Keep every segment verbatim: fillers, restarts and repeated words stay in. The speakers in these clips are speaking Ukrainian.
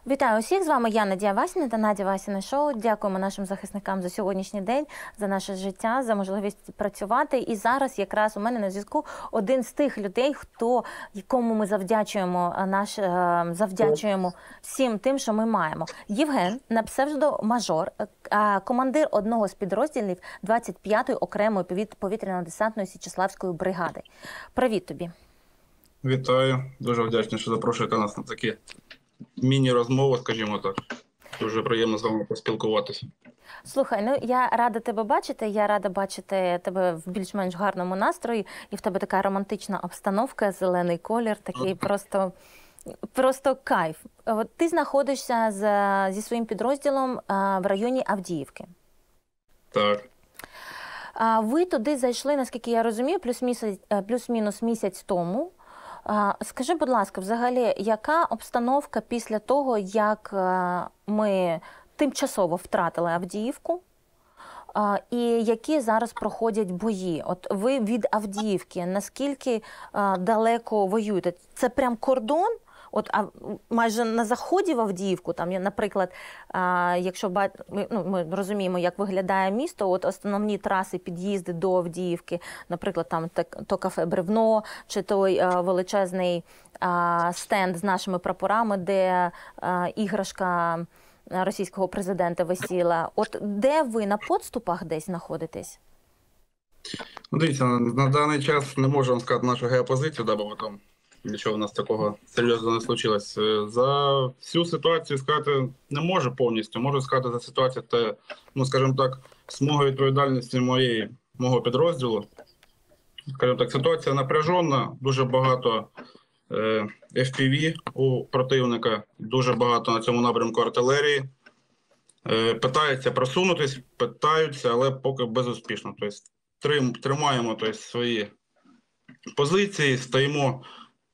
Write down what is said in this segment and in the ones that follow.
Вітаю усіх, з вами я, Надія Васіна та Надя Васіна Шоу. Дякуємо нашим захисникам за сьогоднішній день, за наше життя, за можливість працювати. І зараз якраз у мене на зв'язку один з тих людей, хто, якому ми завдячуємо, наш, завдячуємо всім тим, що ми маємо. Євген, на псевдо-мажор, командир одного з підрозділів двадцять п'ятої окремої повітряно-десантної Січеславської бригади. Привіт тобі. Вітаю. Дуже вдячний, що запрошуєте нас на такі міні-розмови, скажімо так. Дуже приємно з вами поспілкуватися. Слухай, ну я рада тебе бачити, я рада бачити тебе в більш-менш гарному настрої, і в тебе така романтична обстановка, зелений колір, такий просто, просто кайф. От ти знаходишся з, зі своїм підрозділом а, в районі Авдіївки. Так. А ви туди зайшли, наскільки я розумію, плюс-мінус плюс місяць тому. Скажи, будь ласка, взагалі, яка обстановка після того, як ми тимчасово втратили Авдіївку, і які зараз проходять бої? От ви від Авдіївки, наскільки далеко воюєте? Це прям кордон? От а майже на заході в Авдіївку, там, наприклад, а, якщо ми, ну, ми розуміємо, як виглядає місто, от основні траси, під'їзди до Авдіївки, наприклад, там то кафе «Бревно», чи той а, величезний а, стенд з нашими прапорами, де а, іграшка російського президента висіла. От де ви, на підступах десь знаходитесь? Ну, дивіться, на, на даний час не можемо сказати нашу геопозицію, да, бо там нічого в нас такого серйозного не случилось. За всю ситуацію сказати не можу повністю. Можу сказати за ситуацію, те, ну, скажімо так, смуга відповідальності моєї, мого підрозділу. Скажімо так, ситуація напряжена, дуже багато е, еф пі ві у противника, дуже багато на цьому напрямку артилерії. Е, питаються просунутись, питаються, але поки безуспішно. Тобто трим, тримаємо тобто, свої позиції, стоїмо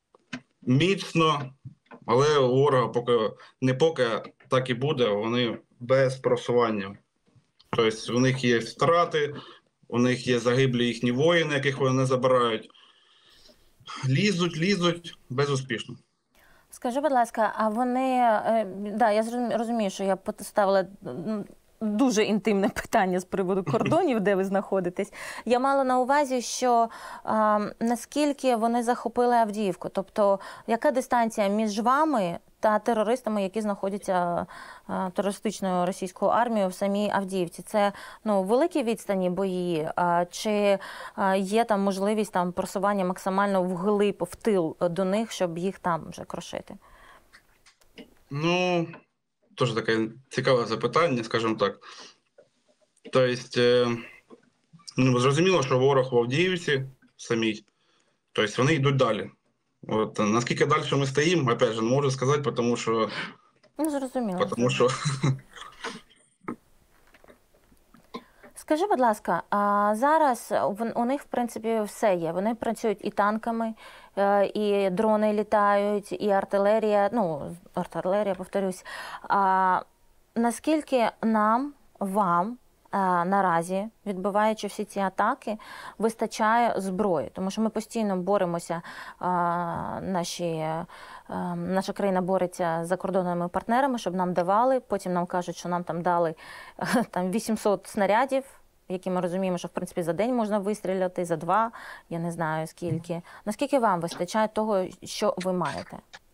міцно, але у ворога поки, не поки так і буде, вони без просування. Тобто у них є втрати, у них є загиблі їхні воїни, яких вони не забирають. Лізуть, лізуть безуспішно. Скажи, будь ласка, а вони, да, я розумію, що я поставила дуже інтимне питання з приводу кордонів, де ви знаходитесь. Я мала на увазі, що а, наскільки вони захопили Авдіївку, тобто яка дистанція між вами та терористами, які знаходяться а, терористичною російською армією в самій Авдіївці? Це, ну, великі відстані бої, а, чи а, є там можливість там просування максимально вглиб, в тил до них, щоб їх там вже крошити? Ну, теж таке цікаве запитання, скажімо так. Тобто, е, ну, зрозуміло, що ворог в Авдіївці самій, тобто вони йдуть далі. От, наскільки далі ми стоїмо, опять же, не можу сказати, тому що... Ну, зрозуміло. Тому що... Скажи, будь ласка, а зараз у них, в принципі, все є. Вони працюють і танками, і дрони літають, і артилерія, ну, артилерія, повторюсь. А наскільки нам, вам, наразі, відбиваючи всі ці атаки, вистачає зброї? Тому що ми постійно боремося, наші, наша країна бореться з закордонними партнерами, щоб нам давали, потім нам кажуть, що нам там дали там, вісімсот снарядів, які ми розуміємо, що в принципі за день можна вистріляти, за два, я не знаю скільки. Наскільки вам вистачає того, що ви маєте?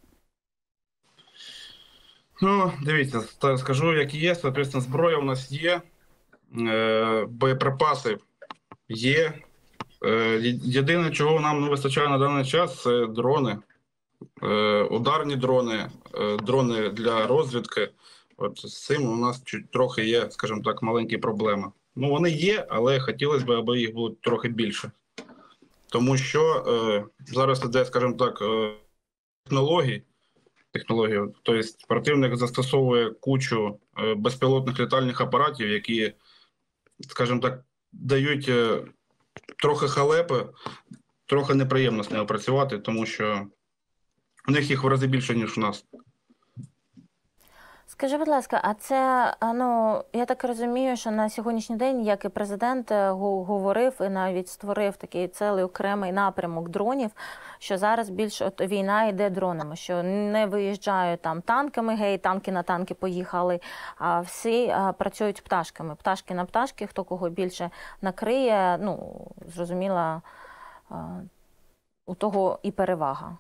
Ну, дивіться, скажу, як є, соответственно, зброя у нас є, е, боєприпаси є. Е, єдине, чого нам не вистачає на даний час, це дрони. Е, ударні дрони, е, дрони для розвідки. От з цим у нас чуть трохи є, скажімо так, маленькі проблеми. Ну, вони є, але хотілося б, аби їх було трохи більше. Тому що е, зараз іде, скажімо так, е, технології, технології. Тобто противник застосовує кучу е, безпілотних літальних апаратів, які, скажімо так, дають е, трохи халепи, трохи неприємно з ними працювати, тому що у них їх в рази більше, ніж у нас. Скажи, будь ласка, а це, а, ну, я так розумію, що на сьогоднішній день, як і президент е, го- говорив і навіть створив такий цілий окремий напрямок дронів, що зараз більш от війна йде дронами, що не виїжджають там танками, гей, танки на танки поїхали, а всі а, працюють пташками. Пташки на пташки, хто кого більше накриє, ну, зрозуміло, а, у того і перевага.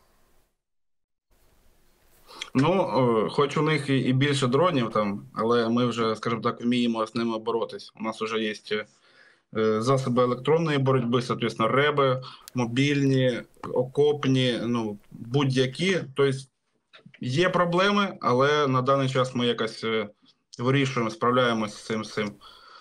Ну, е, хоч у них і і більше дронів там, але ми вже, скажімо так, вміємо з ними боротись. У нас вже є е, засоби електронної боротьби, соответственно, реби, мобільні, окопні, ну, будь-які. Тобто є проблеми, але на даний час ми якось е, вирішуємо, справляємося з цим з цим.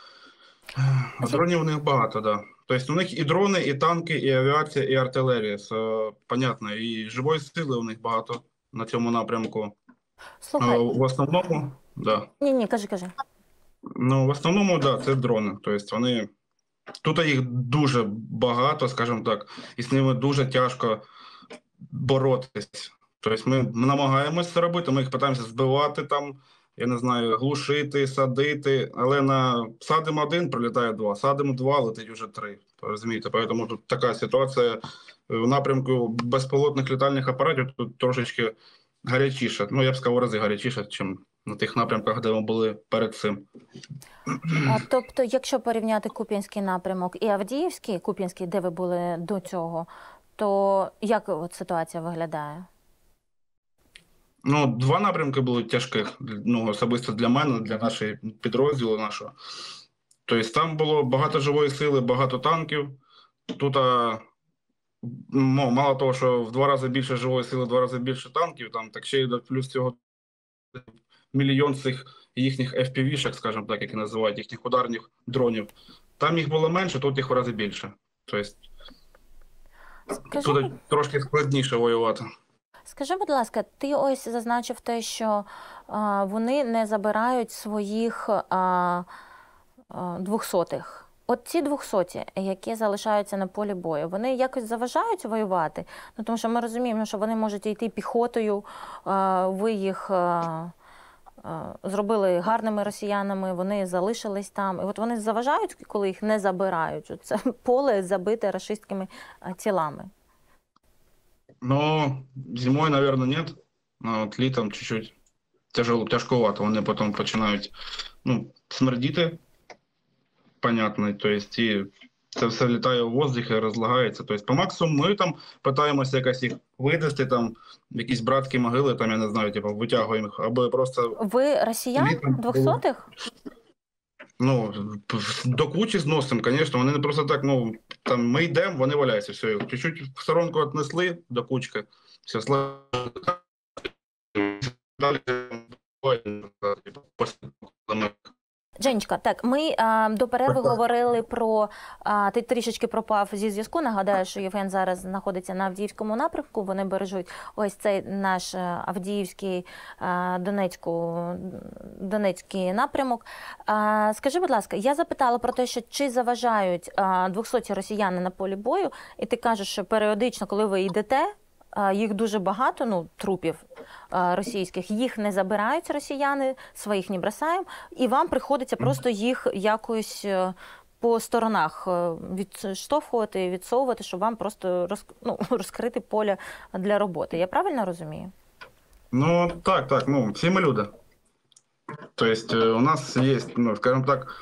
А А ще- дронів у них багато, так. Да. Тобто у них і дрони, і танки, і авіація, і артилерія. Це понятно. І живої сили у них багато на цьому напрямку. Е, Слухай, В основному, да. ні, ні, кажи, кажи. Ну, в основному, да, це дрони. Тобто вони тут їх дуже багато, скажімо так, і з ними дуже тяжко боротись. Тобто ми намагаємося це робити, ми їх намагаємося збивати там, я не знаю, глушити, садити, але на садимо один, прилітає два, садимо два, летить вже три. Розумієте, тому тут така ситуація в напрямку безпілотних літальних апаратів тут трошечки гарячіше. Ну, я б сказав, в рази гарячіше, ніж на тих напрямках, де ми були перед цим. А, тобто, якщо порівняти Куп'янський напрямок і Авдіївський, Куп'янський, де ви були до цього, то як от ситуація виглядає? Ну, два напрямки були тяжких, ну, особисто для мене, для нашої підрозділу нашого. Тобто там було багато живої сили, багато танків. Тут, а, ну, мало того, що в два рази більше живої сили, в два рази більше танків, там, так ще й до плюс цього мільйон цих їхніх еф пі ві-шок, скажімо так, які називають, їхніх ударних дронів. Там їх було менше, тут їх в рази більше. Тобто Скажи, тут трошки складніше воювати. скажи, будь ласка, ти ось зазначив те, що а, вони не забирають своїх а, а, двохсотих. От ці двохсоті, які залишаються на полі бою, вони якось заважають воювати? Ну, тому що ми розуміємо, що вони можуть йти піхотою, а, ви їх а, а, зробили гарними росіянами, вони залишились там. І от вони заважають, коли їх не забирають. От це поле забите рашистськими а, тілами. Ну, зимой, наверное, нет. А от літом чуть-чуть тяжело, тяжковато. Вони потім починають, ну, смердіти, понятно. Тобто, і це все літає у воздух і розлагається. Тобто, по максимуму ми там питаємося якось їх видасти, там, в якісь братські могили, там, я не знаю, типу, витягуємо їх, або просто, Ви росіян Літом двохсотих? ну, до кучі зносимо, звісно. Вони не просто так, ну, там, ми йдемо, вони валяються, все. Їх чуть-чуть в сторонку віднесли до кучки, все, слава. Далі, Женечка, так, ми а, до перерви Так, так. говорили про, а, ти трішечки пропав зі зв'язку, нагадаю, що Євген зараз знаходиться на Авдіївському напрямку, вони бережуть ось цей наш а, Авдіївський, а, Донецьку, Донецький напрямок. А, скажи, будь ласка, я запитала про те, що чи заважають а, двохсоті росіяни на полі бою, і ти кажеш, що періодично, коли ви йдете, а, їх дуже багато, ну, трупів а, російських, їх не забирають росіяни, своїх не бросаємо, і вам приходиться просто їх якось е, по сторонах е, відштовхувати, відсовувати, щоб вам просто роз, ну, розкрити поле для роботи. Я правильно розумію? Ну, так, так, ну, всі ми люди. Тобто, е, у нас є, ну, скажімо так,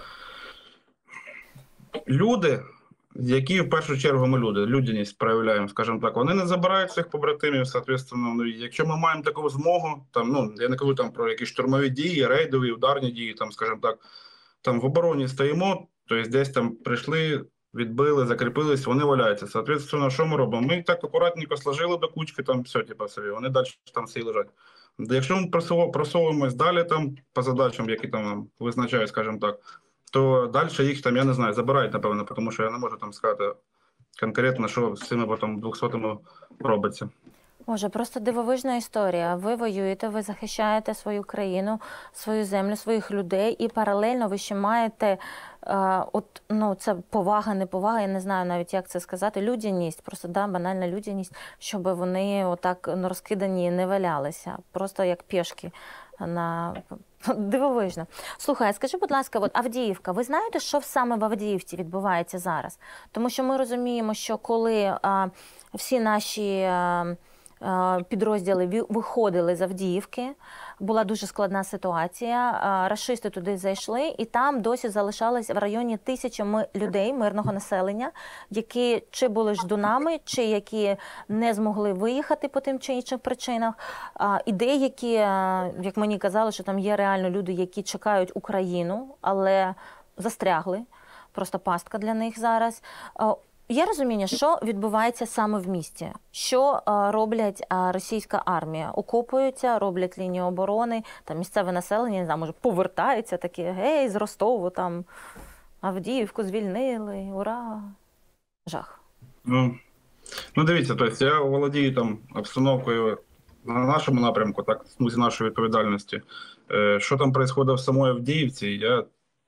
люди, які в першу чергу ми люди, людяність проявляємо, скажімо так, вони не забирають своїх побратимів, соответственно, ну, якщо ми маємо таку змогу, там, ну, я не кажу там про якісь штурмові дії, рейдові, ударні дії, там, скажімо так, там в обороні стоїмо, тобто десь там прийшли, відбили, закріпились, вони валяються. Соответственно, що ми робимо? Ми їх так акуратненько сложили до кучки, там все, типу, собі, вони далі там всі лежать. Якщо ми просов- просовуємось далі там по задачам, які там нам визначають, скажімо так, то далі їх там, я не знаю, забирають, напевно, тому що я не можу там сказати конкретно, що з цими потім двохсотими робиться. Боже, просто дивовижна історія. Ви воюєте, ви захищаєте свою країну, свою землю, своїх людей, і паралельно ви ще маєте, е, от, ну, це повага, неповага, я не знаю навіть, як це сказати, людяність, просто, да, банальна людяність, щоб вони отак, ну, розкидані не валялися, просто як пішки на дивовижно. Слухай, а скажи, будь ласка, от Авдіївка, ви знаєте, що саме в Авдіївці відбувається зараз? Тому що ми розуміємо, що коли а, всі наші а, а, підрозділи ві- виходили з Авдіївки, була дуже складна ситуація, а, рашисти туди зайшли, і там досі залишалось в районі тисячі ми- людей, мирного населення, які чи були ждунами, чи які не змогли виїхати по тим чи іншим причинах. А, І деякі, а, як мені казали, що там є реально люди, які чекають Україну, але застрягли. Просто пастка для них зараз. А, Є розуміння, що відбувається саме в місті? Що а, роблять а, російська армія? Окопуються, роблять лінію оборони, там місцеве населення, не знаю, може, повертається таке, гей, з Ростову, там, Авдіївку звільнили, ура! Жах. Ну, ну дивіться, тобто я володію там обстановкою на нашому напрямку, так, в смузі нашої відповідальності. Е, Що там відбувається в самій Авдіївці, я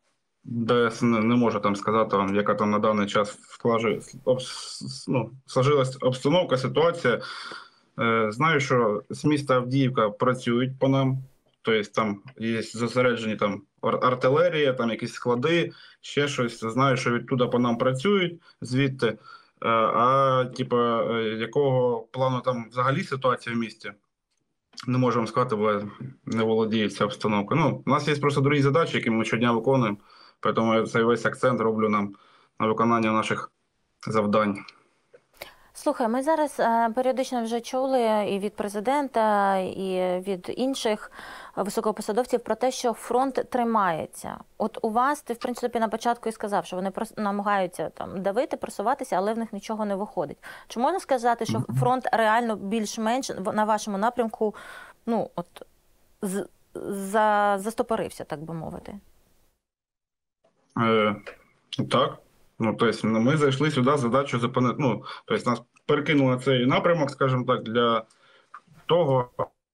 без, не, не можу там сказати, вам, яка там на даний час склажи, об, ну, сложилась обстановка, ситуація. Е, Знаю, що з міста Авдіївка працюють по нам, тобто там є зосереджені там ар- артилерія, там якісь склади, ще щось. Знаю, що відтуда по нам працюють звідти. Е, А типа, е, якого плану там взагалі ситуація в місті? Не можу вам сказати, бо я не володію ця обстановка. Ну, у нас є просто другі задачі, які ми щодня виконуємо, тому я цей весь акцент роблю нам на виконання наших завдань. Слухай, ми зараз е, періодично вже чули і від президента, і від інших високопосадовців про те, що фронт тримається. От у вас, ти в принципі на початку і сказав, що вони прос- намагаються там давити, просуватися, але в них нічого не виходить. Чи можна сказати, що фронт реально більш-менш в- на вашому напрямку, ну от з- за, застопорився, так би мовити? Е, так. Ну, тобто, ну, ми зайшли сюди з задачею зупинити. Ну, тобто, нас перекинули на цей напрямок, скажімо так, для того,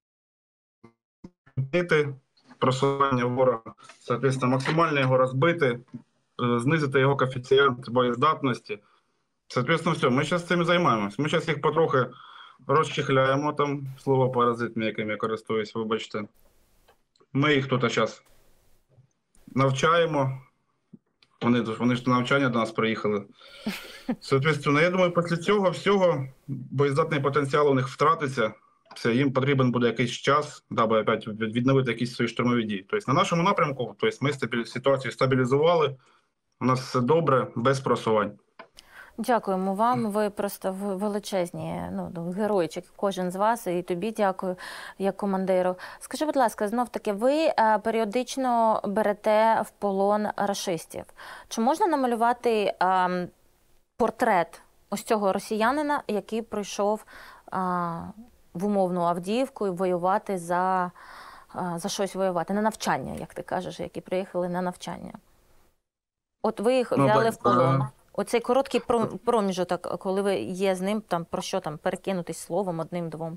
збити просування ворога, соответственно, максимально його розбити, е, знизити його коефіцієнт боєздатності. Соответственно, все, ми зараз цим займаємось. Ми зараз їх потрохи розчехляємо, там, слово паразит, яким я користуюсь, вибачте. Ми їх тут зараз навчаємо. Вони, вони ж на навчання до нас приїхали. Соответственно, я думаю, після цього всього боєздатний потенціал у них втратиться. Все, їм потрібен буде якийсь час, даби опять відновити якісь свої штурмові дії. Тобто на нашому напрямку, тобто ми стабілі- ситуацію стабілізували, у нас все добре, без просувань. Дякуємо вам. Ви просто в- величезні, ну, ну, геройчик, кожен з вас, і тобі дякую як командиру. Скажи, будь ласка, знов таки, ви е, періодично берете в полон рашистів. Чи можна намалювати е, портрет ось цього росіянина, який прийшов е, в умовну Авдіївку і воювати за, е, за щось воювати, на навчання, як ти кажеш, які приїхали на навчання? От ви їх Ну, взяли так, в полон. е, Оцей короткий пром- проміжок, коли ви є з ним, там про що там перекинутись словом одним-двом.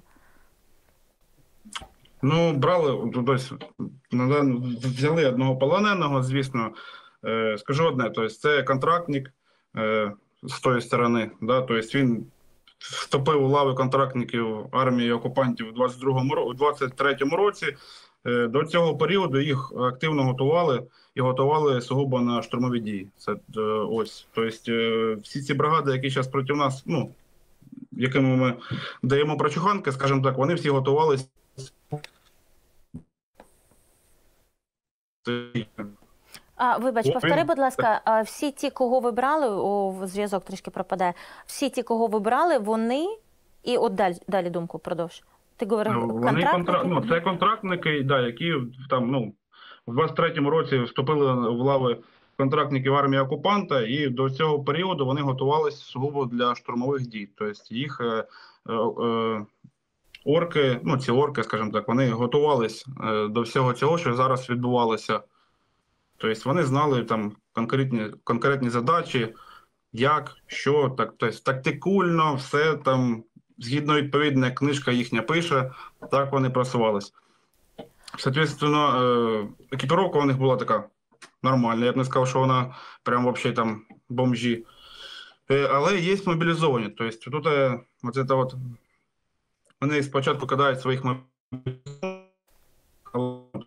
Ну, брали, тобто, на дан- взяли одного полоненого, звісно. Е, Скажу одне, тобто, це контрактник е, з тої сторони, да, тобто він вступив у лави контрактників армії окупантів у двадцять другому ро- у двадцять третьому році. Е, До цього періоду їх активно готували і готували сугубо на штурмові дії. Це е, ось, тобто, е, всі ці бригади, які зараз проти нас, ну, якими ми даємо прочуханки, скажімо так, вони всі готувалися. А, вибач, Ой. повтори, будь ласка, а всі ті, кого ви брали, о, зв'язок трішки пропадає, всі ті, кого ви брали, вони, і от далі, далі думку продовж. Ти говорив, Ну, Вони контрактники? контра... ну, це контрактники, да, які там, ну, в двадцять третьому році вступили в лави контрактників армії окупанта, і до цього періоду вони готувалися сугубо для штурмових дій. Тобто їх е, е, е, орки, ну ці орки, скажімо так, вони готувались е, до всього цього, що зараз відбувалося. Тобто вони знали там конкретні, конкретні задачі, як, що, так, тобто тактикульно, все там, згідно відповідна книжка їхня пише, так вони просувались. Соответственно, е, екіпіровка у них була така нормальна, я б не сказав, що вона прям взагалі там бомжі. Е, Але є мобілізовані, тобто тут е, оце от, вони спочатку кидають своїх мобілізованих,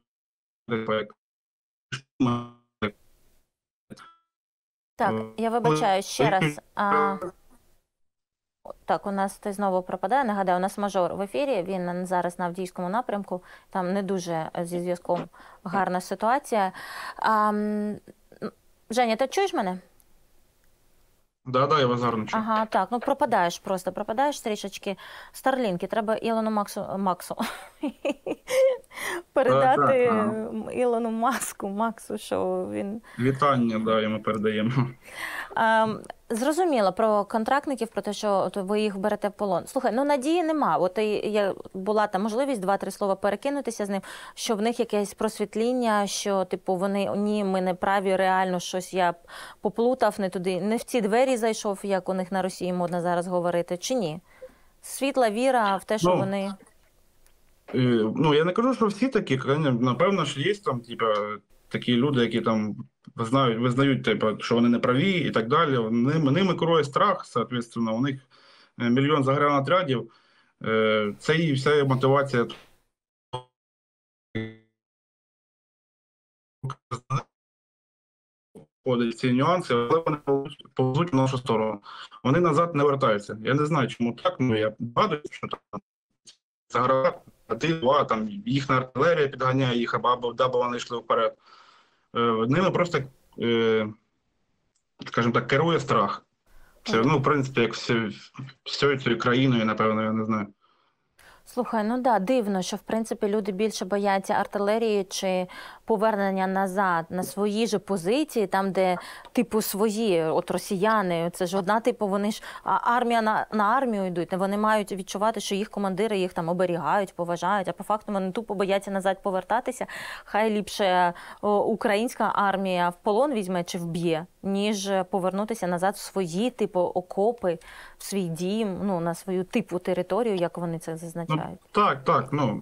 Так, я вибачаю ще раз. А... Так, у нас ти знову пропадає. Нагадаю, у нас мажор в ефірі, він зараз на Авдіївському напрямку, там не дуже зі зв'язком гарна ситуація. А, Женя, ти чуєш мене? Да, да, я вас гарно чую. Ага, так, ну пропадаєш просто, пропадаєш трішечки. Старлінки, треба Ілону Максу, Максу передати Так, так, Ілону Маску, Максу, що він... Вітання, да, йому передаємо. А, зрозуміло про контрактників, про те, що от ви їх берете в полон. Слухай, ну надії нема. От і була там можливість два-три слова перекинутися з ним, що в них якесь просвітління, що типу вони ні, ми не праві, реально щось я поплутав, не туди, не в ці двері зайшов, як у них на Росії модно зараз говорити, чи ні? Світла віра в те, що Ну, вони... Е, Ну, я не кажу, що всі такі, напевно ж є там, типа, такі люди, які там визнають, визнають, типу, що вони не праві і так далі. Ними, ними керує страх, соответственно, у них мільйон загранотрядів. Е, Це і вся мотивація входить в ці нюанси, але вони повзуть в нашу сторону. Вони назад не вертаються. Я не знаю, чому так, ну я бачу, що там загравати один-два, там їхня артилерія підганяє їх, або даби вони йшли вперед. Е, Ними просто, е, скажімо так, керує страх. Це, ну, в принципі, як всі, всією цією країною, напевно, я не знаю. Слухай, ну да, дивно, що в принципі люди більше бояться артилерії чи повернення назад на свої ж позиції, там, де типу свої, от росіяни, це ж одна, типу, вони ж армія на, на армію йдуть, вони мають відчувати, що їх командири їх там оберігають, поважають, а по факту вони тупо бояться назад повертатися. Хай ліпше о, українська армія в полон візьме чи вб'є, ніж повернутися назад в свої, типу, окопи, в свій дім, ну, на свою типу територію, як вони це зазначають. Ну, так, так, ну.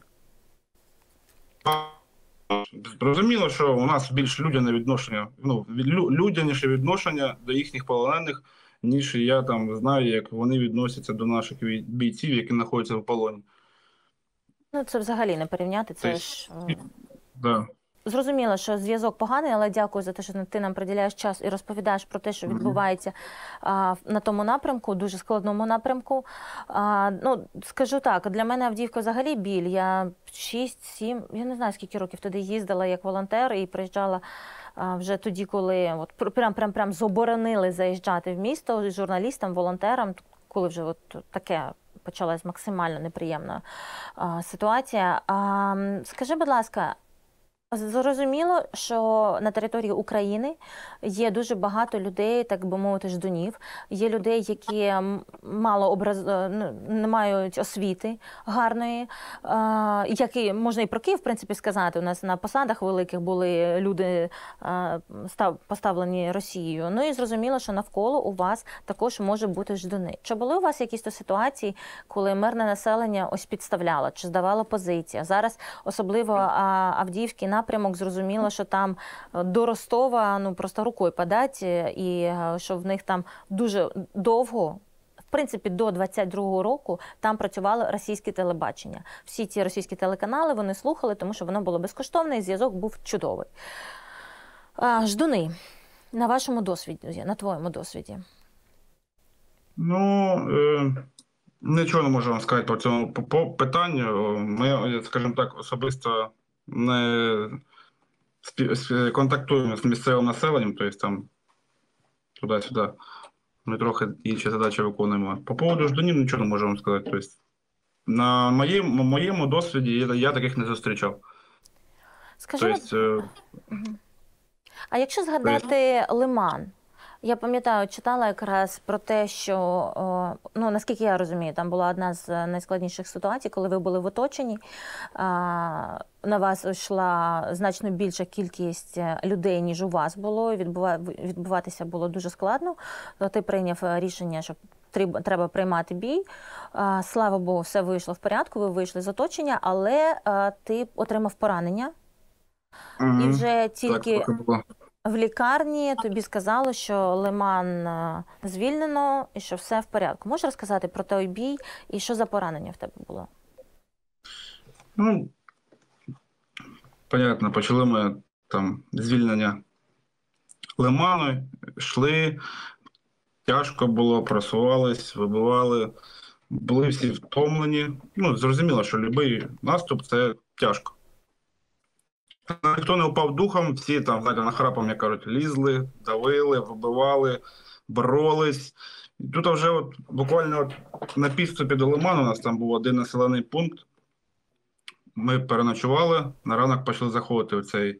Зрозуміло, що у нас більш людяне відношення, ну, людяніше відношення до їхніх полонених, ніж я там знаю, як вони відносяться до наших бійців, які знаходяться в полоні. Ну, це взагалі не порівняти, це Тобто, ж... Да. Зрозуміло, що зв'язок поганий, але дякую за те, що ти нам приділяєш час і розповідаєш про те, що відбувається а, на тому напрямку, дуже складному напрямку. А, ну, скажу так, для мене Авдіївка взагалі біль. Я шість-сім, я не знаю, скільки років туди їздила як волонтер і приїжджала а, вже тоді, коли от, прям, прям, прям заборонили заїжджати в місто журналістам, волонтерам, коли вже от таке почалась максимально неприємна а, ситуація. А, скажи, будь ласка, зрозуміло, що на території України є дуже багато людей, так би мовити, ждунів. Є людей, які мало образ... не мають освіти гарної, які, можна і про Київ, в принципі, сказати. У нас на посадах великих були люди поставлені Росією. Ну і зрозуміло, що навколо у вас також може бути ждуни. Чи були у вас якісь то ситуації, коли мирне населення ось підставляло, чи здавало позицію? Зараз особливо Авдіївський напрямок, зрозуміло, що там до Ростова ну просто рукою подать, і що в них там дуже довго, в принципі, до двадцять другого року там працювало російське телебачення. Всі ці російські телеканали вони слухали, тому що воно було безкоштовне і зв'язок був чудовий. А, ждуни, на вашому досвіді, на твоєму досвіді? Ну, е, нічого не можу вам сказати по цьому по питанню. Ми, скажімо так, особисто не контактуємо з місцевим населенням, тобто там туди-сюди. Ми трохи інші задачі виконуємо. По поводу ждунів нічого не можу вам сказати. Тобто, на моєму, моєму досвіді я, я таких не зустрічав. Скажи, тобто, а якщо згадати тобто... Лиман? Я пам'ятаю, читала якраз про те, що, ну, наскільки я розумію, там була одна з найскладніших ситуацій, коли ви були в оточенні, на вас йшла значно більша кількість людей, ніж у вас було, відбуватися було дуже складно. Ти прийняв рішення, що треба приймати бій. Слава Богу, все вийшло в порядку, ви вийшли з оточення, але ти отримав поранення. Угу. І вже тільки... Так, в лікарні тобі сказали, що Лиман звільнено і що все в порядку. Можеш розказати про той бій і що за поранення в тебе було? Ну, понятно, почали ми там звільнення Лиману, йшли, тяжко було, просувались, вибивали, були всі втомлені. Ну, зрозуміло, що будь-який наступ – це тяжко. Ніхто не впав духом, всі там, знаєте, нахрапом, як кажуть, лізли, давили, вибивали, боролись. І тут вже от, буквально от, на підступі до Лиману у нас там був один населений пункт. Ми переночували, на ранок почали заходити в, цей,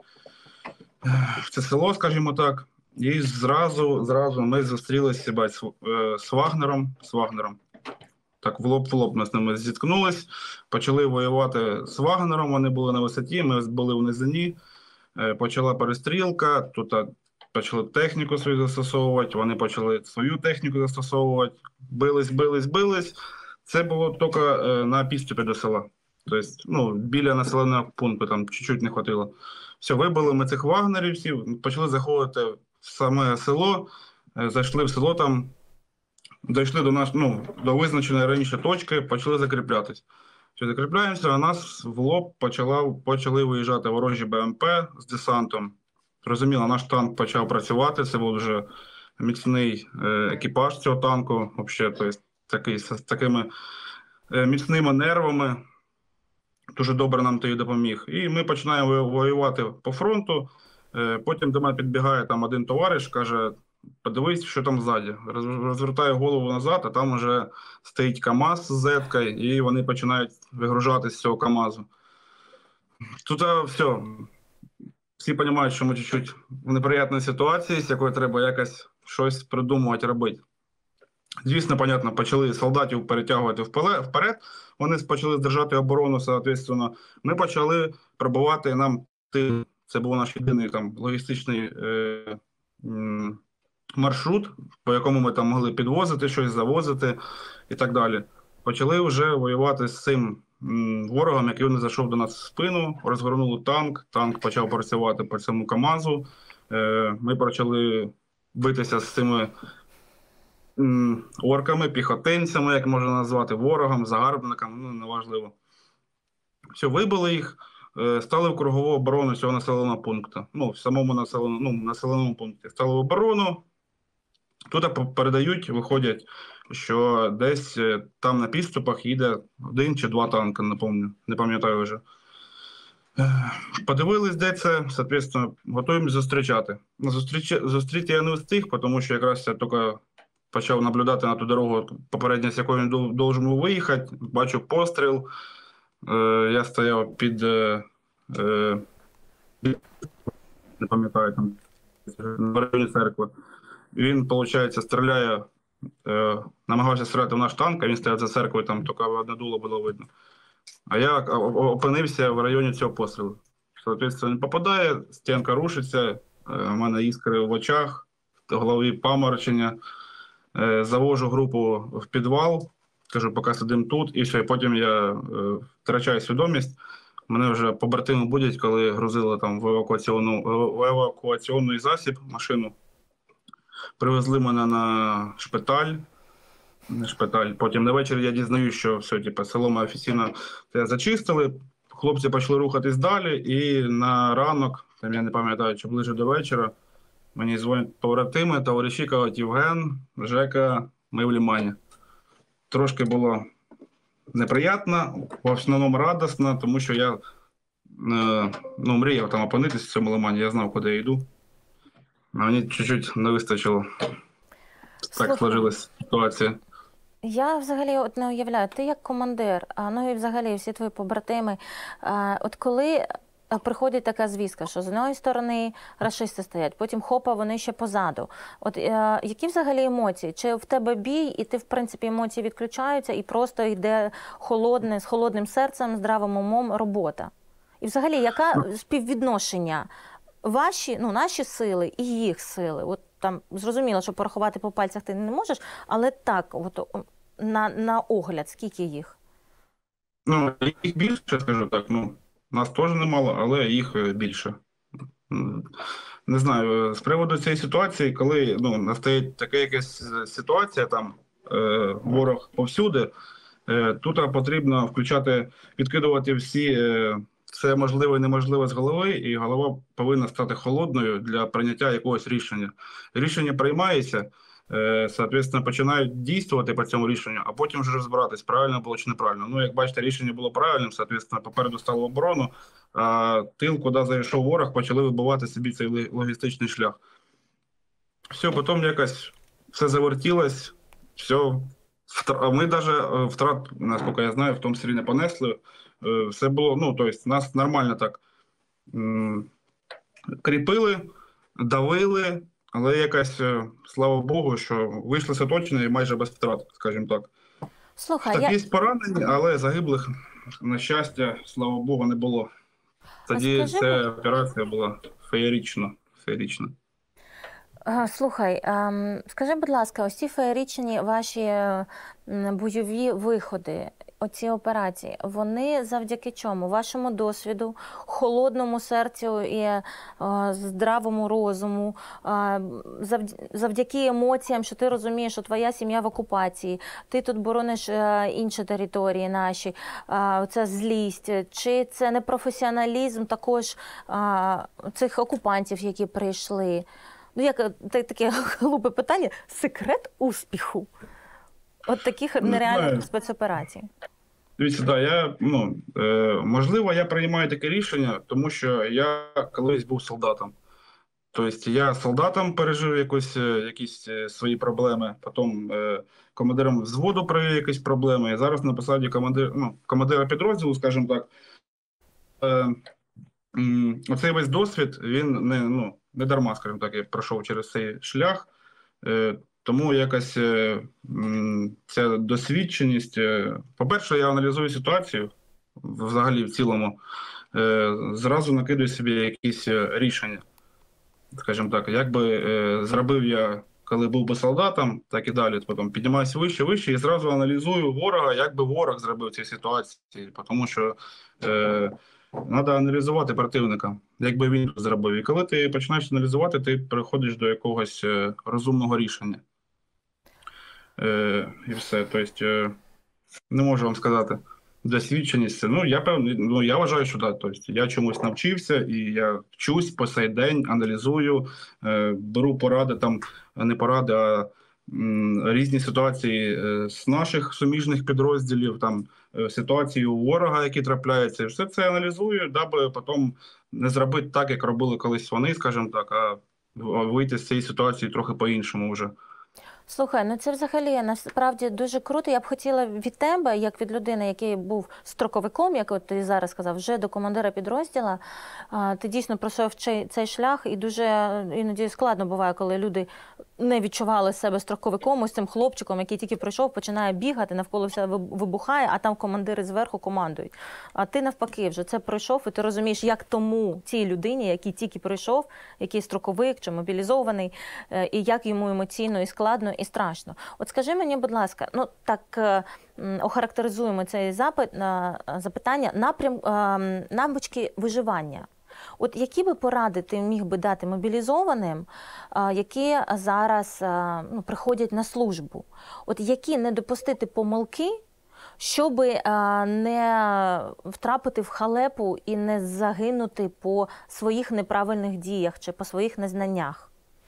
в це село, скажімо так. І зразу, зразу ми зустрілися з, з Вагнером, з Вагнером. Так, в лоб в лоб ми з ними зіткнулись, почали воювати з Вагнером, вони були на висоті, ми були в низині, почала перестрілка, тут почали техніку свою застосовувати, вони почали свою техніку застосовувати, бились, бились, бились. Це було тільки на підступі до села. Тобто, ну, біля населеного пункту, там чуть-чуть не хватило. Все, вибили ми цих вагнерівців, почали заходити в саме село, зайшли в село там, дійшли до наш, ну, до визначеної раніше точки, почали закріплятись. Що закріпляємося, а нас в лоб почала, почали виїжджати ворожі БМП з десантом. Зрозуміло, наш танк почав працювати, це був вже міцний е, екіпаж цього танку, взагалі, тобто, такий, з такими е, міцними нервами. Дуже добре нам тоді допоміг. І ми починаємо воювати по фронту. Е, потім до мене підбігає там один товариш, каже, подивись, що там ззаді. Розвертаю голову назад, а там вже стоїть КАМАЗ з зеткою, і вони починають вигружатися з цього КАМАЗу. Тут все. Всі розуміють, що ми чуть-чуть в неприємній ситуації, з якою треба якось щось придумувати, робити. Звісно, понятно, почали солдатів перетягувати вперед, вони почали держати оборону, соответственно. Ми почали пробувати нам, це був наш єдиний там логістичний е, маршрут, по якому ми там могли підвозити щось, завозити і так далі. Почали вже воювати з цим м, ворогом, який не зайшов до нас в спину, розгорнули танк, танк почав працювати по цьому КАМАЗу. Е, ми почали битися з цими м, орками, піхотинцями, як можна назвати, ворогом, загарбником, ну, неважливо. Все, вибили їх, е, стали в кругову оборону цього населеного пункту. Ну, в самому населеному, ну, населеному пункті. Стали в оборону. Тут передають, виходять, що десь там на підступах їде один чи два танки, не пам'ятаю, не пам'ятаю вже. Подивились, де це, соответственно, готуємося зустрічати. Зустріч... Зустріти я не встиг, тому що якраз я тільки почав наблюдати на ту дорогу, попередньо з якою він должен був виїхати, бачу постріл, е, я стояв під, е, е, не пам'ятаю, там, на районі церкви. Він, виходить, стріляє, е, намагався стріляти в наш танк, а він стояв за церквою, там тільки одне дуло було видно. А я опинився в районі цього пострілу. Соответственно, він попадає, стінка рушиться, е, в мене іскри в очах, в голові паморочення. Е, завожу групу в підвал, кажу, поки сидимо тут, і все, і потім я е, втрачаю свідомість. Мене вже побратими будять, коли грузили там в евакуаційну, в евакуаційний засіб машину. Привезли мене на шпиталь. На шпиталь. Потім на вечір я дізнаюсь, що все, типу, село ми офіційно зачистили. Хлопці почали рухатись далі, і на ранок, там я не пам'ятаю, чи ближче до вечора, мені дзвонять побратими, товариші, кажуть, Євген, Жека, ми в Лимані. Трошки було неприємно, в основному радісно, тому що я е, ну, мріяв там опинитися в цьому Лимані, я знав, куди я йду. А мені чуть-чуть не вистачило. Слухай, так сложилась ситуація. Я взагалі от не уявляю, ти як командир, а, ну і взагалі всі твої побратими, а, от коли приходить така звістка, що з однієї сторони рашисти стоять, потім хопа, вони ще позаду. От е, які взагалі емоції? Чи в тебе бій, і ти, в принципі, емоції відключаються, і просто йде холодне, з холодним серцем, здравим умом робота? І взагалі, яке співвідношення ваші, ну, наші сили і їх сили? От там зрозуміло, що порахувати по пальцях ти не можеш, але так, от на, на огляд, скільки їх? Ну, їх більше, скажу так, ну, нас теж немало, але їх більше. Не знаю, з приводу цієї ситуації, коли, ну, настає така якась ситуація, там, е, ворог повсюди, е, тут потрібно включати, відкидувати всі е, все можливе і неможливе з голови, і голова повинна стати холодною для прийняття якогось рішення. Рішення приймається, е, соответственно, починають дійствувати по цьому рішенню, а потім вже розбиратись, правильно було чи неправильно. Ну, як бачите, рішення було правильним, соответственно, попереду стало оборону, а тил, куди зайшов ворог, почали вибивати собі цей логістичний шлях. Все, потім якось все завертілось, все. Ми навіть втрат, наскільки я знаю, в тому числі не понесли. Все було, ну, тобто, нас нормально так м, кріпили, давили, але якось, слава Богу, що вийшли з оточення і майже без втрат, скажімо так. Слухай, Так, я... є поранені, але загиблих, на щастя, слава Богу, не було. Тоді скажи, ця будь- операція була феєрична. феєрична. Е, Слухай, ем, скажи, будь ласка, ось ці феєричні ваші е, м, бойові виходи, оці операції, вони завдяки чому? Вашому досвіду, холодному серцю і е, здравому розуму, е, завд- завдяки емоціям, що ти розумієш, що твоя сім'я в окупації, ти тут борониш е, інші території наші, е, це злість, чи це не професіоналізм також е, цих окупантів, які прийшли? Ну, як та- таке глупе питання, секрет успіху от таких Не нереальних знаю. спецоперацій. Дивіться, да, я, ну, е, можливо, я приймаю таке рішення, тому що я колись був солдатом. Тобто я солдатом пережив якось, е, якісь е, свої проблеми, потім е, командиром взводу провів якісь проблеми, і зараз на посаді командир, ну, командира підрозділу, скажімо так, е, м, оцей весь досвід, він не, ну, не дарма, скажімо так, я пройшов через цей шлях. Е, Тому якась е, м, ця досвідченість. е, По-перше, я аналізую ситуацію взагалі в цілому, е, зразу накидую собі якісь е, рішення. Скажімо так, як би е, зробив я, коли був би солдатом, так і далі. Потім піднімаюся вище, вище і зразу аналізую ворога, як би ворог зробив ці ситуації. Тому що е, треба аналізувати противника, як би він зробив. І коли ти починаєш аналізувати, ти приходиш до якогось е, розумного рішення. Е, і все. Тобто, е, не можу вам сказати. Досвідченість. це, Ну, я певний, ну я вважаю, що так. Тобто, я чомусь навчився, і я вчусь по сей день, аналізую, е, беру поради там, не поради, а м, різні ситуації е, з наших суміжних підрозділів, там е, ситуації у ворога, які трапляються. І все це аналізую, даби потім не зробити так, як робили колись вони, скажімо так, а вийти з цієї ситуації трохи по-іншому вже. Слухай, ну це взагалі насправді дуже круто. Я б хотіла від тебе, як від людини, який був строковиком, як от ти зараз сказав, вже до командира підрозділа, а, ти дійсно пройшов цей, цей шлях, і дуже іноді складно буває, коли люди не відчували себе строковиком, ось цим хлопчиком, який тільки прийшов, починає бігати, навколо все вибухає, а там командири зверху командують. А ти навпаки вже це пройшов, і ти розумієш, як тому цій людині, який тільки прийшов, який строковик чи мобілізований, і як йому емоційно і складно, і страшно. От скажи мені, будь ласка, ну так м, охарактеризуємо цей запит на запитання напрям ем, навички виживання. От які би поради ти міг би дати мобілізованим, е, які зараз е, ну, приходять на службу? От які не допустити помилки, щоб е, не втрапити в халепу і не загинути по своїх неправильних діях чи по своїх незнаннях?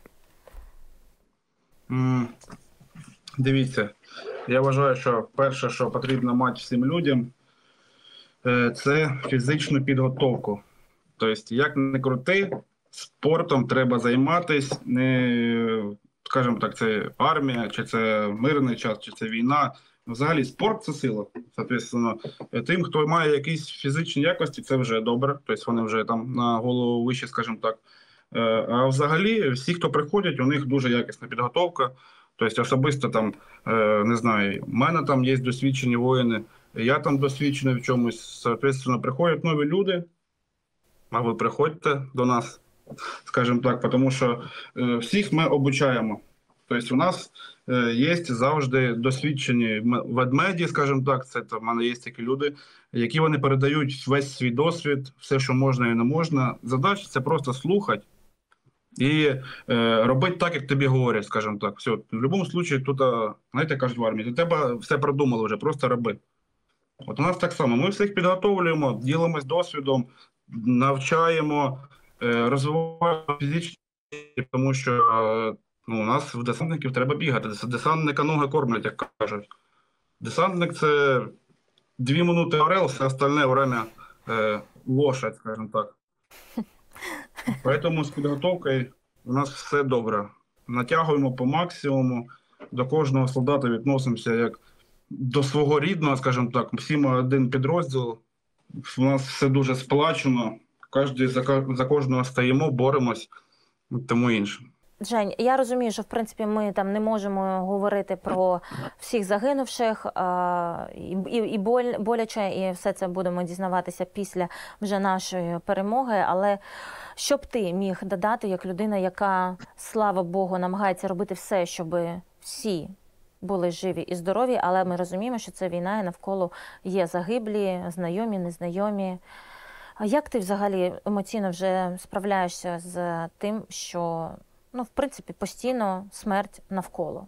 М, Дивіться, я вважаю, що перше, що потрібно мати всім людям, е, це фізичну підготовку. Тобто, як не крути, спортом треба займатися, не, скажімо так, це армія, чи це мирний час, чи це війна. Взагалі спорт – це сила. Соответственно, тим, хто має якісь фізичні якості, це вже добре. Тобто вони вже там на голову вище, скажімо так. Е, А взагалі, всі, хто приходять, у них дуже якісна підготовка. Тобто особисто там, е, не знаю, в мене там є досвідчені воїни, я там досвідчений в чомусь. Соответственно, приходять нові люди, а ви приходьте до нас, скажімо так, тому що е, всіх ми обучаємо. Тобто у нас е, є завжди досвідчені ведмеді, скажімо так, це в мене є такі люди, які вони передають весь свій досвід, все, що можна і не можна. Задача – це просто слухати і е, робити так, як тобі говорять, скажімо так. Все, в будь-якому випадку тут, знаєте, кажуть в армії, до тебе все продумали вже, просто роби. От у нас так само. Ми всіх підготовлюємо, ділимось досвідом, навчаємо, е, розвиваємо фізичні, тому що е, ну, у нас в десантників треба бігати. Дес- Десантника ноги кормлять, як кажуть. Десантник це дві минути орел, все остальне время е, лошадь, скажімо так. Поэтому з підготовкою у нас все добре. Натягуємо по максимуму, до кожного солдата відносимося як до свого рідного, скажімо так. Всі ми один підрозділ, у нас все дуже сплачено, кожен за, ко- за кожного стоїмо, боремось, і тому інше. Жень, я розумію, що в принципі ми там не можемо говорити про всіх загинувших, а, і, і, і боль, боляче, і все це будемо дізнаватися після вже нашої перемоги. Але що б ти міг додати як людина, яка, слава Богу, намагається робити все, щоб всі були живі і здорові, але ми розуміємо, що це війна, і навколо є загиблі, знайомі, незнайомі. А як ти взагалі емоційно вже справляєшся з тим, що, ну, в принципі, постійно смерть навколо?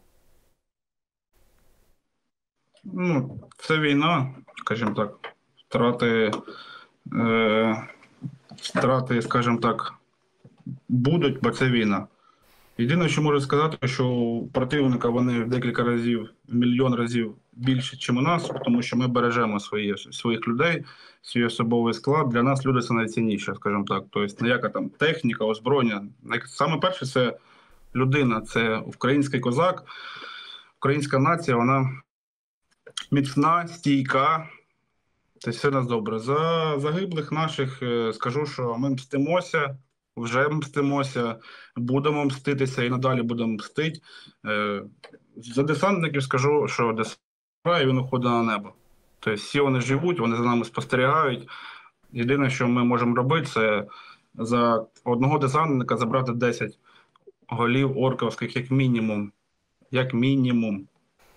Ну, це війна, скажімо так, втрати, е, втрати, скажімо так, будуть, бо це війна. Єдине, що можу сказати, що у противника вони в декілька разів, в мільйон разів більше, ніж у нас, тому що ми бережемо свої, своїх людей, свій особовий склад. Для нас люди це найцінніше, скажімо так. Тобто ніяка там техніка, озброєння. Най- Саме перше це людина, це український козак, українська нація, вона міцна, стійка. Це все у нас добре. За загиблих наших е, скажу, що ми мстимося, вже мстимося, будемо мститися і надалі будемо мстити. Е, За десантників скажу, що десант грає, він уходить на небо. Тобто всі вони живуть, вони за нами спостерігають. Єдине, що ми можемо робити, це за одного десантника забрати десять голів орковських, як мінімум. Як мінімум.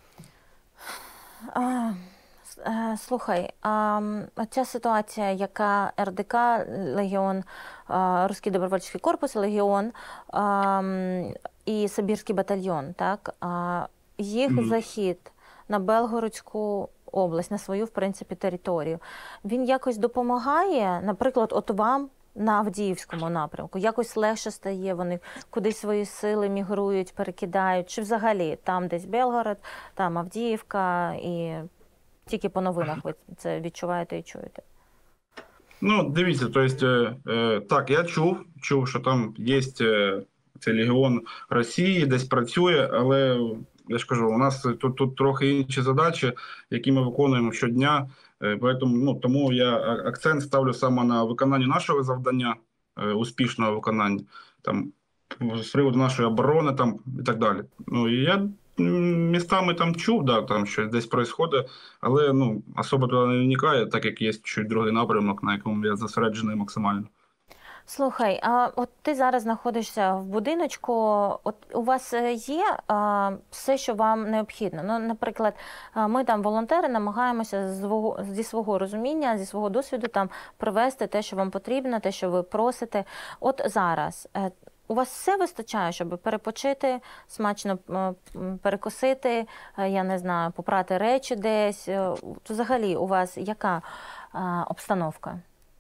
А, с- е, слухай, а м, ця ситуація, яка Ер Де Ка, Легіон, а, Руський добровольчий корпус, Легіон а, м, і Сибірський батальйон, так? А, їх Мгм. захід на Белгородську область, на свою, в принципі, територію, він якось допомагає, наприклад, от вам на Авдіївському напрямку, якось легше стає, вони кудись свої сили мігрують, перекидають, чи взагалі там десь Белгород, там Авдіївка, і тільки по новинах ви це відчуваєте і чуєте? Ну, дивіться, то есть, е, е, так, я чув, чув, що там є е, цей легіон Росії, десь працює, але я ж кажу, у нас тут, тут трохи інші задачі, які ми виконуємо щодня. Е, поэтому, ну, тому я а- акцент ставлю саме на виконанні нашого завдання, е, успішного виконання, там, з приводу нашої оборони там, і так далі. Ну, і я м, містами там чув, да, там щось десь відбувається, але ну, особо туди не вникає, так як є чуть другий напрямок, на якому я зосереджений максимально. Слухай, а от ти зараз знаходишся в будиночку, от у вас е, є а, все, що вам необхідно? Ну, наприклад, а, ми там, волонтери, намагаємося з свого- зі свого розуміння, зі свого досвіду там привести те, що вам потрібно, те, що ви просите. От зараз е, у вас все вистачає, щоб перепочити, смачно е, м, перекусити, е, я не знаю, попрати речі десь. Е, от взагалі у вас яка а, обстановка?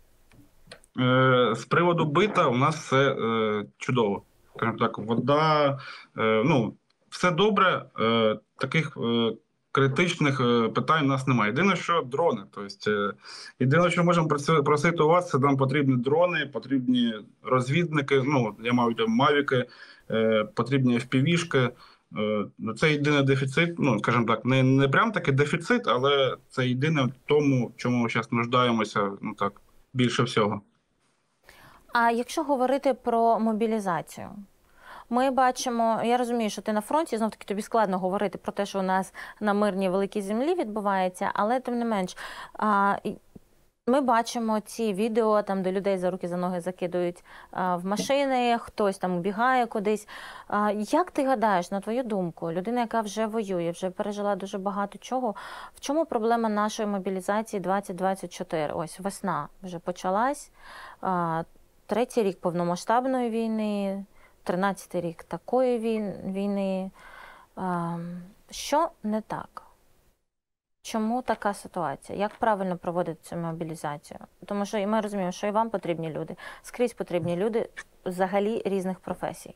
Е, з приводу бита у нас все е, чудово. Скажімо так, вода, е, ну, все добре, е, таких е, критичних е, питань у нас немає. Єдине, що дрони. Тобто, е, єдине, що можемо проси- просити у вас, це нам потрібні дрони, потрібні розвідники, ну, я маю там мавіки, е, потрібні еф пі ві-шки. Е, ну, це єдиний дефіцит, ну, скажімо так, не, не прям такий дефіцит, але це єдине в тому, в чому ми зараз нуждаємося, ну так, більше всього. А якщо говорити про мобілізацію, ми бачимо, я розумію, що ти на фронті, знов таки тобі складно говорити про те, що у нас на мирній великій землі відбувається, але тим не менш, а, і ми бачимо ці відео, там, де людей за руки, за ноги закидують а, в машини, хтось там убігає кудись. А, як ти гадаєш, на твою думку, людина, яка вже воює, вже пережила дуже багато чого, в чому проблема нашої мобілізації двадцять двадцять чотири? Ось весна вже почалась, а, третій рік повномасштабної війни, тринадцятий рік такої війн- війни. А, що не так? Чому така ситуація? Як правильно проводити цю мобілізацію? Тому що і ми розуміємо, що і вам потрібні люди, скрізь потрібні люди взагалі різних професій.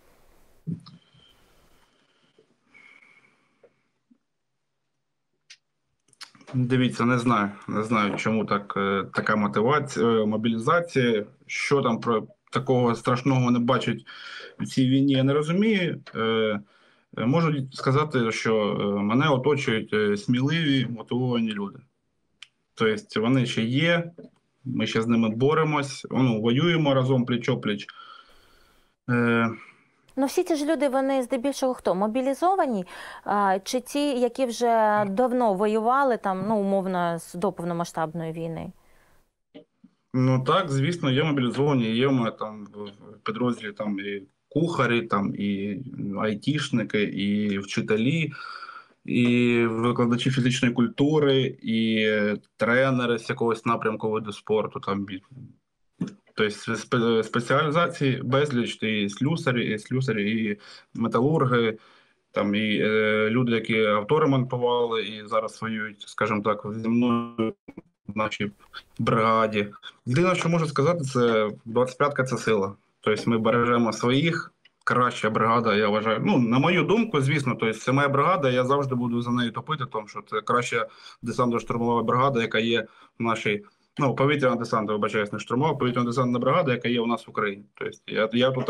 Дивіться, не знаю. Не знаю, чому так, е, така мотивація, е, мобілізація. Що там про такого страшного не бачать в цій війні, я не розумію. Е, е, Можу сказати, що е, мене оточують е, сміливі, мотивовані люди. Тобто вони ще є, ми ще з ними боремось, ну, воюємо разом пліч-о-пліч. Е, Ну, всі ці ж люди, вони здебільшого хто? Мобілізовані? А, чи ті, які вже давно воювали, там, ну, умовно, з до повномасштабної війни? Ну так, звісно, є мобілізовані, є у мене там в підрозділі там і кухарі, там і айтішники, і вчителі, і викладачі фізичної культури, і тренери з якогось напрямку виду спорту. Там, і- тобто спе- спеціалізації безліч, і слюсарі, і слюсарі, і металурги, там і е, люди, які авто ремонтували і зараз воюють, скажімо так, зі мною в нашій бригаді. Єдине, що можу сказати, це двадцять п'ятка – це сила. Тобто ми бережемо своїх, краща бригада, я вважаю. Ну, на мою думку, звісно, тобто це моя бригада, я завжди буду за нею топити, тому що це краща десантно-штурмова бригада, яка є в нашій, ну, повітряна десанта, вибачаюсь, не штурмова, повітряна десантна бригада, яка є у нас в Україні. Тобто я, я тут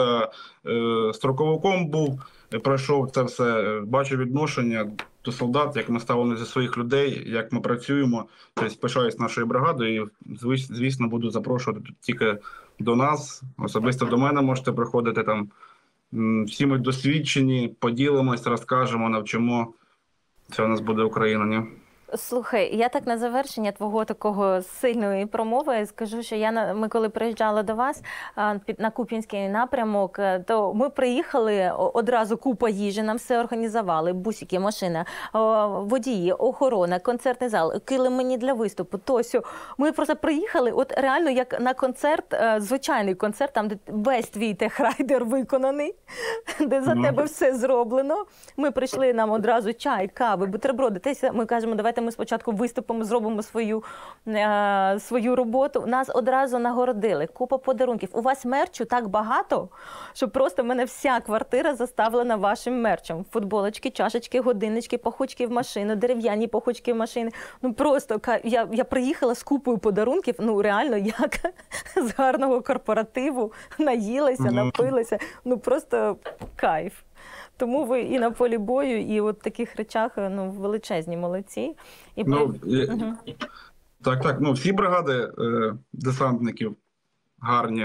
е, строковиком був, пройшов це все, е, бачу відношення до солдат, як ми ставимо зі своїх людей, як ми працюємо. Тобто пишаюсь нашою бригадою і, звіс- звісно, буду запрошувати тільки до нас. Особисто до мене можете приходити там. М, Всі ми досвідчені, поділимось, розкажемо, навчимо. Це у нас буде Україна, ні? Слухай, я так на завершення твого такого сильної промови скажу, що я на ми коли приїжджали до вас а, під на Куп'янський напрямок, е, то ми приїхали о- одразу купа їжі, нам все організували, бусики, машина, о, водії, охорона, концертний зал, килимені для виступу. Тосю, ми просто приїхали, от реально як на концерт, е, звичайний концерт, там де весь твій техрайдер виконаний, де за Ну. тебе все зроблено. Ми прийшли, нам одразу чай, кави, бутерброди. Теся, ми кажемо, давайте ми спочатку виступимо, зробимо свою, е, свою роботу. Нас одразу нагородили. Купа подарунків. У вас мерчу так багато, що просто в мене вся квартира заставлена вашим мерчем. Футболочки, чашечки, годиннички, пахучки в машину, дерев'яні пахучки в машини. Ну просто ка- я, я приїхала з купою подарунків, ну реально як з гарного корпоративу, наїлася, Мгм. напилася. Ну просто кайф. Тому ви і на полі бою, і от в таких речах ну, величезні молодці. І Ну, при- е, Мгм. так, так. Ну, всі бригади е, десантників гарні,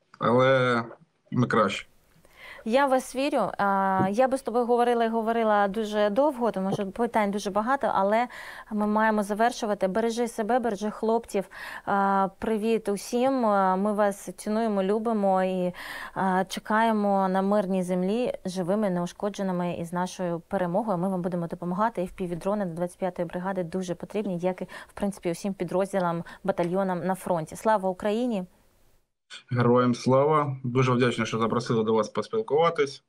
але ми краще. Я в вас вірю. А, Я би з тобою говорила і говорила дуже довго, тому що питань дуже багато, але ми маємо завершувати. Бережи себе, бережи хлопців. А, Привіт усім. А, Ми вас цінуємо, любимо і а, чекаємо на мирній землі живими, неушкодженими і з нашою перемогою. Ми вам будемо допомагати. І впівдрони до двадцять п'ятої бригади дуже потрібні, як і, в принципі, усім підрозділам, батальйонам на фронті. Слава Україні! Героям слава. Дуже вдячний, що запросили до вас поспілкуватись.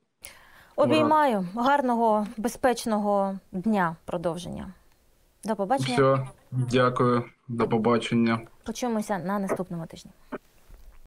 Обіймаю. Гарного, безпечного дня продовження. До побачення. Все, дякую, до побачення. Почуємося на наступному тижні.